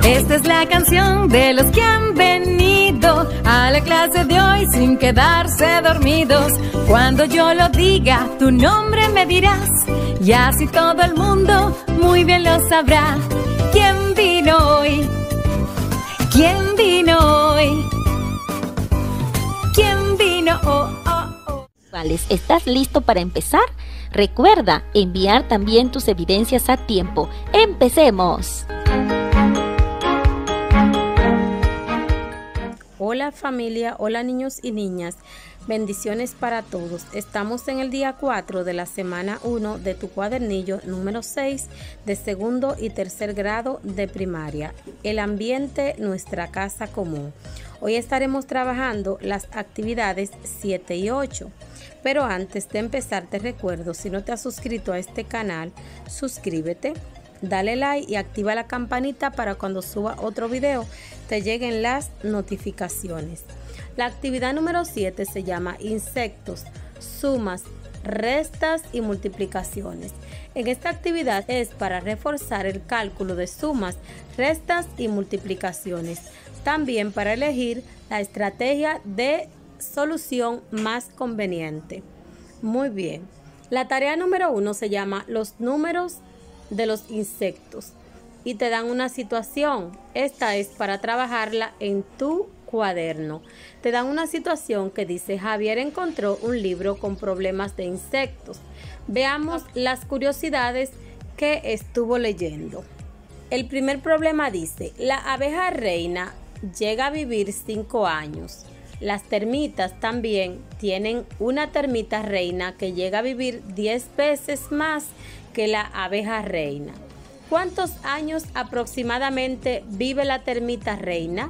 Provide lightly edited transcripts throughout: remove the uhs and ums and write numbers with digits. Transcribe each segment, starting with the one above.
Esta es la canción de los que han venido a la clase de hoy sin quedarse dormidos. Cuando yo lo diga, tu nombre me dirás, y así todo el mundo muy bien lo sabrá. ¿Quién vino hoy? ¿Quién vino hoy? ¿Quién vino hoy? ¿Estás listo para empezar? Recuerda enviar también tus evidencias a tiempo. ¡Empecemos! Hola familia, hola niños y niñas, bendiciones para todos. Estamos en el día 4 de la semana 1 de tu cuadernillo número 6 de segundo y tercer grado de primaria. El ambiente, nuestra casa común. Hoy estaremos trabajando las actividades 7 y 8. Pero antes de empezar te recuerdo, si no te has suscrito a este canal, suscríbete. Dale like y activa la campanita para cuando suba otro video te lleguen las notificaciones. La actividad número 7 se llama insectos, sumas, restas y multiplicaciones. En esta actividad es para reforzar el cálculo de sumas, restas y multiplicaciones. También para elegir la estrategia de solución más conveniente. Muy bien. La tarea número 1 se llama los números de los insectos y te dan una situación. Esta es para trabajarla en tu cuaderno. Te dan una situación que dice: Javier encontró un libro con problemas de insectos. Veamos las curiosidades que estuvo leyendo. El primer problema dice: la abeja reina llega a vivir 5 años. Las termitas también tienen una termita reina que llega a vivir 10 veces más que la abeja reina. ¿Cuántos años aproximadamente vive la termita reina?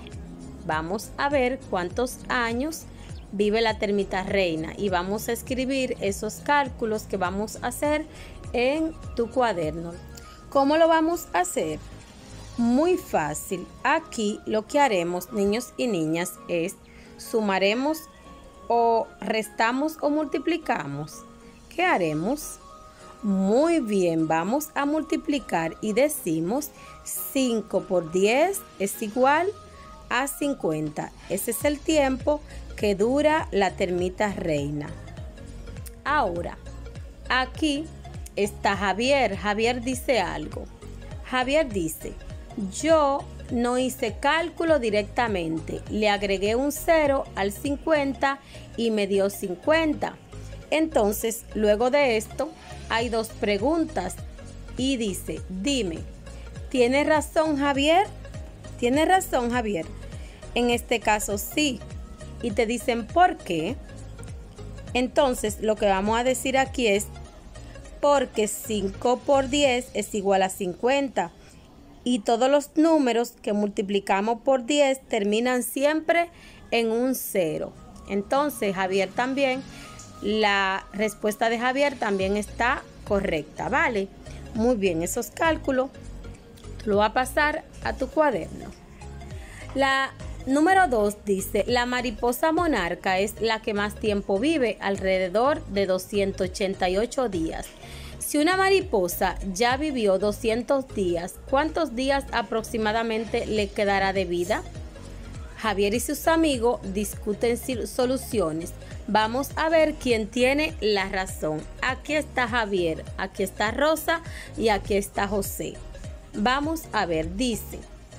Vamos a ver cuántos años vive la termita reina y vamos a escribir esos cálculos que vamos a hacer en tu cuaderno. ¿Cómo lo vamos a hacer? Muy fácil. Aquí lo que haremos, niños y niñas, es sumaremos o restamos o multiplicamos. ¿Qué haremos? Muy bien, vamos a multiplicar y decimos 5 por 10 es igual a 50. Ese es el tiempo que dura la termita reina. Ahora, aquí está Javier. Javier dice algo. Javier dice: yo no hice cálculo directamente, le agregué un 0 al 50 y me dio 50. Entonces, luego de esto, hay dos preguntas y dice: dime, ¿tiene razón Javier? ¿Tiene razón Javier? En este caso sí. Y te dicen ¿por qué? Entonces, lo que vamos a decir aquí es: porque 5 por 10 es igual a 50. Y todos los números que multiplicamos por 10 terminan siempre en un 0. Entonces, Javier también, la respuesta de Javier también está correcta, ¿vale? Muy bien, esos cálculos lo va a pasar a tu cuaderno. La número 2 dice: la mariposa monarca es la que más tiempo vive, alrededor de 288 días. Si una mariposa ya vivió 200 días, ¿cuántos días aproximadamente le quedará de vida? Javier y sus amigos discuten soluciones. Vamos a ver quién tiene la razón. Aquí está Javier, aquí está Rosa y aquí está José. Vamos a ver, dice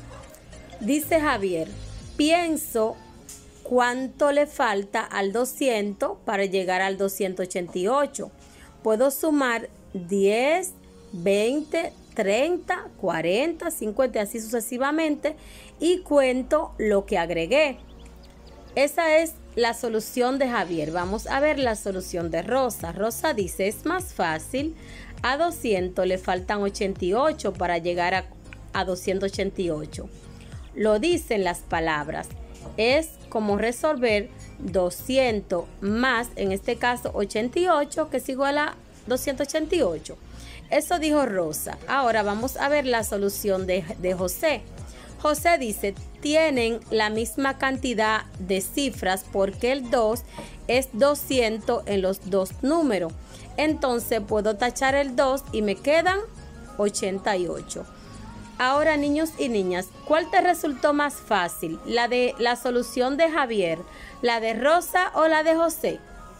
Javier: pienso cuánto le falta al 200 para llegar al 288. Puedo sumar 10, 20, 30, 40, 50 y así sucesivamente y cuento lo que agregué. Esa es la solución de Javier. Vamos a ver la solución de Rosa. Rosa dice: es más fácil, a 200 le faltan 88 para llegar a 288. Lo dicen las palabras. Es como resolver 200 más, en este caso 88, que es igual a 288. Eso dijo Rosa. Ahora vamos a ver la solución de José. José dice: tienen la misma cantidad de cifras porque el 2 es 200 en los dos números. Entonces puedo tachar el 2 y me quedan 88. Ahora, niños y niñas, ¿cuál te resultó más fácil? ¿La de la solución de Javier, la de Rosa o la de José?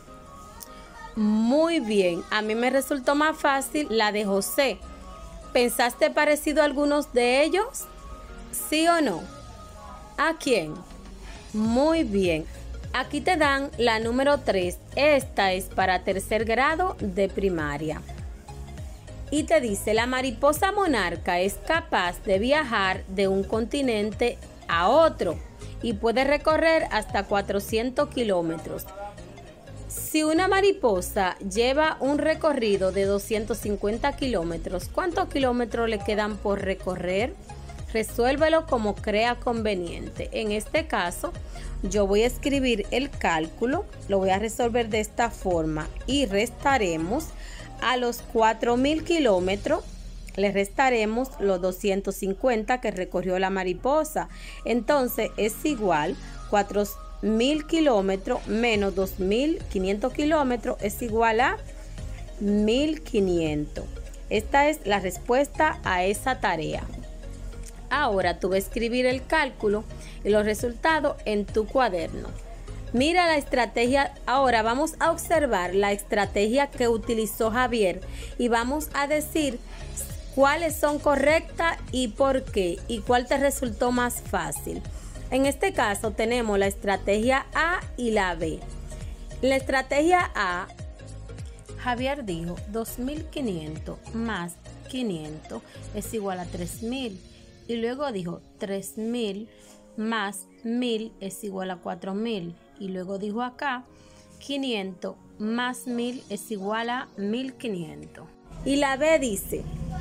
Muy bien, a mí me resultó más fácil la de José. ¿Pensaste parecido a algunos de ellos? ¿Sí o no? ¿A quién? Muy bien. Aquí te dan la número 3. Esta es para tercer grado de primaria. Y te dice, la mariposa monarca es capaz de viajar de un continente a otro y puede recorrer hasta 400 kilómetros. Si una mariposa lleva un recorrido de 250 kilómetros, ¿cuántos kilómetros le quedan por recorrer? Resuélvelo como crea conveniente. En este caso, yo voy a escribir el cálculo, lo voy a resolver de esta forma y restaremos a los 4.000 kilómetros, le restaremos los 250 que recorrió la mariposa. Entonces es igual 4.000 kilómetros menos 2.500 kilómetros es igual a 1.500. Esta es la respuesta a esa tarea. Ahora tú vas a escribir el cálculo y los resultados en tu cuaderno. Mira la estrategia. Ahora vamos a observar la estrategia que utilizó Javier y vamos a decir cuáles son correctas y por qué y cuál te resultó más fácil. En este caso tenemos la estrategia A y la B. La estrategia A, Javier dijo 2.500 más 500 es igual a 3.000 y luego dijo 3.000 más 1.000 es igual a 4.000 y luego dijo acá 500 más 1.000 es igual a 1.500. Y la B dice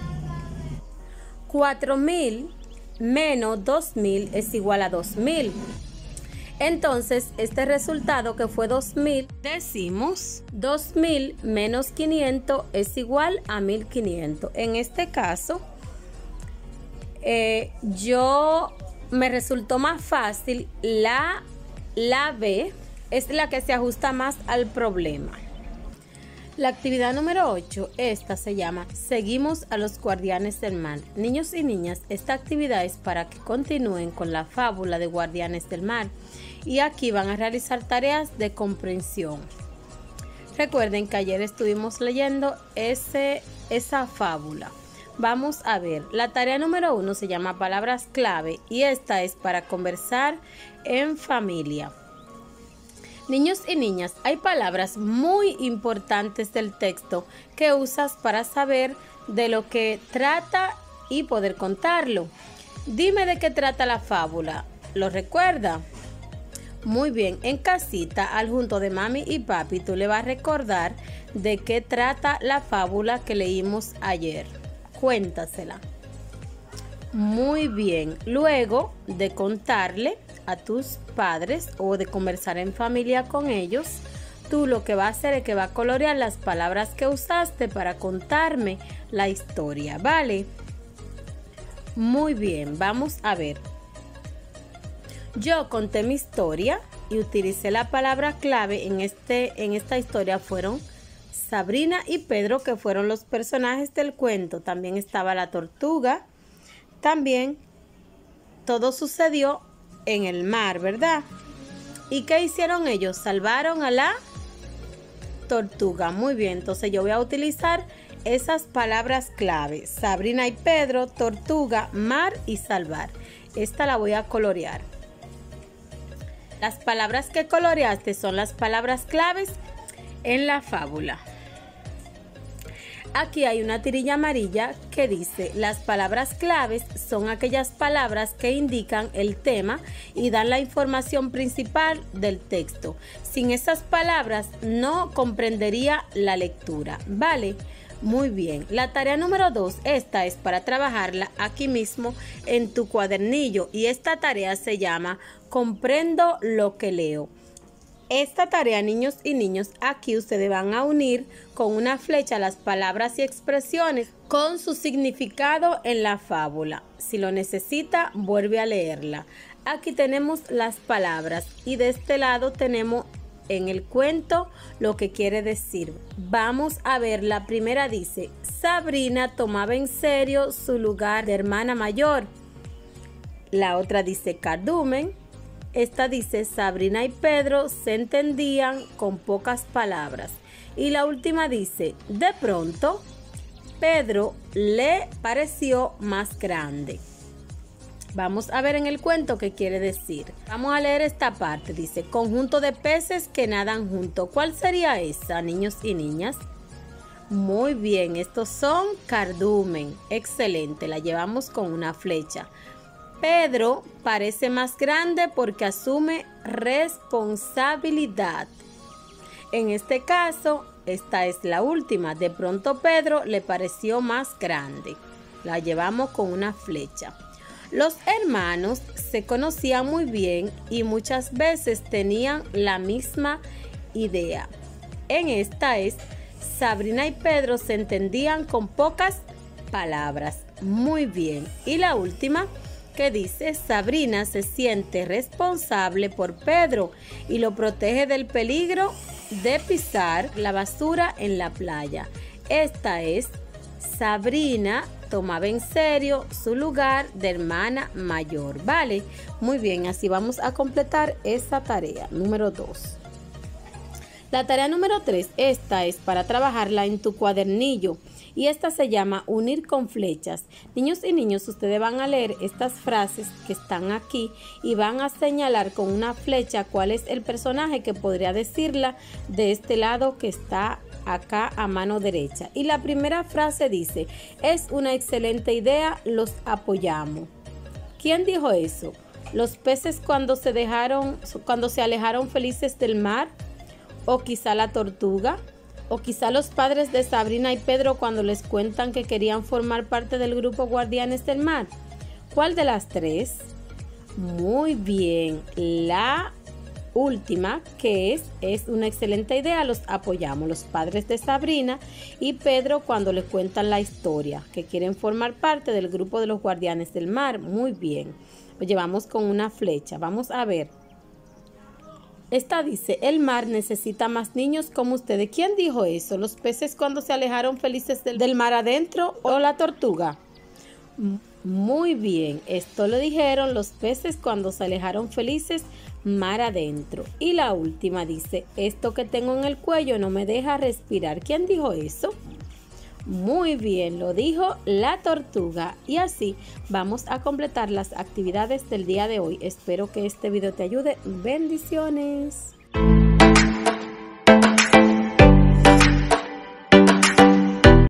4.000 menos 2.000 es igual a 2.000. Entonces este resultado que fue 2.000, decimos 2.000 menos 500 es igual a 1.500. En este caso me resultó más fácil la B, es la que se ajusta más al problema. La actividad número 8, esta se llama Seguimos a los guardianes del mar. Niños y niñas, esta actividad es para que continúen con la fábula de Guardianes del Mar y aquí van a realizar tareas de comprensión. Recuerden que ayer estuvimos leyendo esa fábula. Vamos a ver, la tarea número 1 se llama palabras clave y esta es para conversar en familia. Niños y niñas, hay palabras muy importantes del texto que usas para saber de lo que trata y poder contarlo. Dime de qué trata la fábula, ¿lo recuerda? Muy bien, en casita, al junto de mami y papi, tú le vas a recordar de qué trata la fábula que leímos ayer. Cuéntasela. Muy bien, luego de contarle a tus padres o de conversar en familia con ellos, tú lo que vas a hacer es que vas a colorear las palabras que usaste para contarme la historia, ¿vale? Muy bien, vamos a ver. Yo conté mi historia y utilicé la palabra clave en esta historia fueron Sabrina y Pedro, que fueron los personajes del cuento. También estaba la tortuga. También todo sucedió en el mar, ¿verdad? ¿Y qué hicieron ellos? Salvaron a la tortuga. Muy bien, entonces yo voy a utilizar esas palabras clave. Sabrina y Pedro, tortuga, mar y salvar. Esta la voy a colorear. Las palabras que coloreaste son las palabras claves en la fábula. Aquí hay una tirilla amarilla que dice: las palabras claves son aquellas palabras que indican el tema y dan la información principal del texto. Sin esas palabras no comprendería la lectura, ¿vale? Muy bien, la tarea número 2, esta es para trabajarla aquí mismo en tu cuadernillo y esta tarea se llama Comprendo lo que leo. Esta tarea, niños y niños, aquí ustedes van a unir con una flecha las palabras y expresiones con su significado en la fábula. Si lo necesita, vuelve a leerla. Aquí tenemos las palabras y de este lado tenemos en el cuento lo que quiere decir. Vamos a ver, la primera dice, Sabrina tomaba en serio su lugar de hermana mayor. La otra dice cardumen. Esta dice Sabrina y Pedro se entendían con pocas palabras. Y la última dice, de pronto, Pedro le pareció más grande. Vamos a ver en el cuento qué quiere decir. Vamos a leer esta parte. Dice, conjunto de peces que nadan juntos. ¿Cuál sería esa, niños y niñas? Muy bien, estos son cardumen. Excelente, la llevamos con una flecha. Pedro parece más grande porque asume responsabilidad. En este caso, esta es la última. De pronto Pedro le pareció más grande. La llevamos con una flecha. Los hermanos se conocían muy bien y muchas veces tenían la misma idea. En esta es, Sabrina y Pedro se entendían con pocas palabras. Muy bien. Y la última, que dice, Sabrina se siente responsable por Pedro y lo protege del peligro de pisar la basura en la playa. Esta es, Sabrina tomaba en serio su lugar de hermana mayor. ¿Vale? Muy bien, así vamos a completar esa tarea número 2. La tarea número 3, esta es para trabajarla en tu cuadernillo. Y esta se llama unir con flechas. Niños y niños, ustedes van a leer estas frases que están aquí y van a señalar con una flecha cuál es el personaje que podría decirla de este lado que está acá a mano derecha. Y la primera frase dice, es una excelente idea, los apoyamos. ¿Quién dijo eso? ¿Los peces cuando se alejaron felices del mar? ¿O quizá la tortuga? O quizá los padres de Sabrina y Pedro cuando les cuentan que querían formar parte del grupo Guardianes del Mar. ¿Cuál de las tres? Muy bien, la última, que es una excelente idea, los apoyamos. Los padres de Sabrina y Pedro cuando les cuentan la historia, que quieren formar parte del grupo de los Guardianes del Mar. Muy bien, lo llevamos con una flecha. Vamos a ver. Esta dice, el mar necesita más niños como ustedes. ¿Quién dijo eso? ¿Los peces cuando se alejaron felices del mar adentro o la tortuga? Muy bien, esto lo dijeron los peces cuando se alejaron felices mar adentro. Y la última dice, esto que tengo en el cuello no me deja respirar. ¿Quién dijo eso? Muy bien, lo dijo la tortuga. Y así vamos a completar las actividades del día de hoy. Espero que este video te ayude. Bendiciones.